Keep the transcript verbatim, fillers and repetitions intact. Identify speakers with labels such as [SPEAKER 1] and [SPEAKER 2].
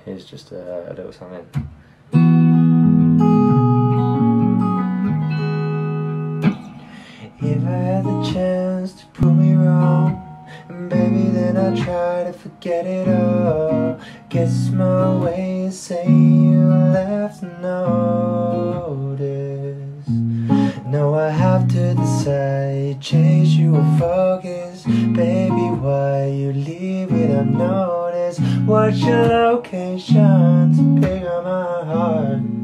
[SPEAKER 1] here's just a, a little something. If I had the chance to prove me wrong, and baby then I'd try to forget it all. Guess my way is saying you left notice. Now I have to decide, chase you or focus. Baby, why you leave without notice? What's your location to pick up my heart?